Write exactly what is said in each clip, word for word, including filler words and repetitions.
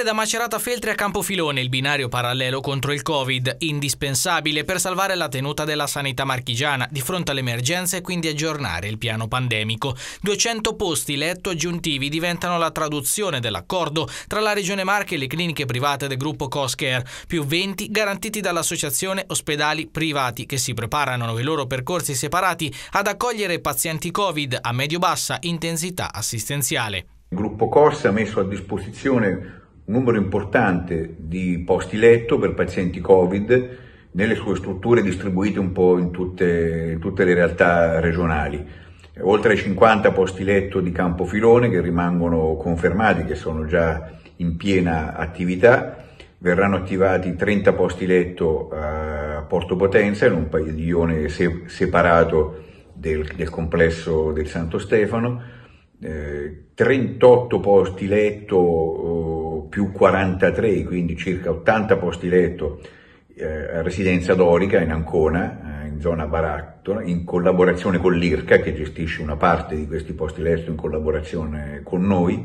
Lavorare da Macerata Feltri a Campofilone, il binario parallelo contro il Covid, indispensabile per salvare la tenuta della sanità marchigiana di fronte all'emergenza e quindi aggiornare il piano pandemico. duecento posti letto aggiuntivi diventano la traduzione dell'accordo tra la Regione Marche e le cliniche private del gruppo Coscare, più venti garantiti dall'associazione Ospedali Privati che si preparano i loro percorsi separati ad accogliere pazienti Covid a medio-bassa intensità assistenziale. Il gruppo C O S ha messo a disposizione un numero importante di posti letto per pazienti Covid nelle sue strutture distribuite un po' in tutte, in tutte le realtà regionali. Oltre ai cinquanta posti letto di Campofilone che rimangono confermati, che sono già in piena attività, verranno attivati trenta posti letto a Porto Potenza, in un padiglione se, separato del, del complesso del Santo Stefano, Eh, trentotto posti letto eh, più quarantatré, quindi circa ottanta posti letto eh, a Residenza Dorica in Ancona, eh, in zona Baratto, in collaborazione con l'I R C A che gestisce una parte di questi posti letto in collaborazione con noi,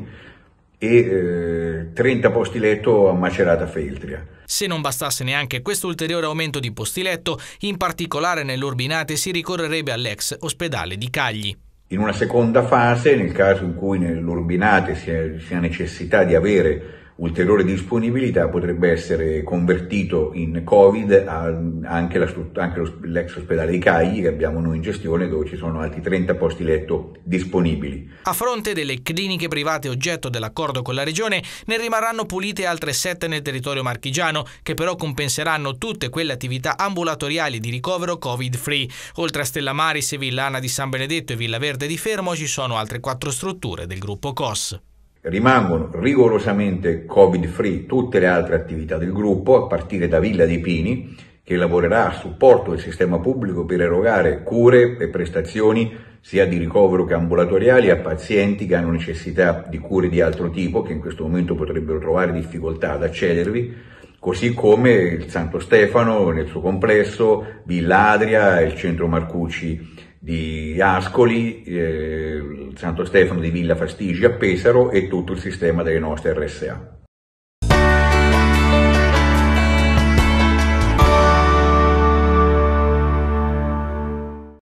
e eh, trenta posti letto a Macerata Feltria. Se non bastasse neanche questo ulteriore aumento di posti letto, in particolare nell'Urbinate si ricorrerebbe all'ex ospedale di Cagli. In una seconda fase, nel caso in cui nell'Urbinate sia, sia necessità di avere ulteriore disponibilità, potrebbe essere convertito in Covid anche, la, anche l'ex ospedale di Cagli che abbiamo noi in gestione, dove ci sono altri trenta posti letto disponibili. A fronte delle cliniche private oggetto dell'accordo con la Regione, ne rimarranno pulite altre sette nel territorio marchigiano, che però compenseranno tutte quelle attività ambulatoriali di ricovero Covid-free. Oltre a Stella Maris, Villana di San Benedetto e Villa Verde di Fermo ci sono altre quattro strutture del gruppo C O S. Rimangono rigorosamente Covid-free tutte le altre attività del gruppo, a partire da Villa dei Pini, che lavorerà a supporto del sistema pubblico per erogare cure e prestazioni sia di ricovero che ambulatoriali a pazienti che hanno necessità di cure di altro tipo, che in questo momento potrebbero trovare difficoltà ad accedervi, così come il Santo Stefano nel suo complesso, Villa Adria, il centro Marcucci di Ascoli, eh, il Santo Stefano di Villa Fastigi a Pesaro e tutto il sistema delle nostre R S A.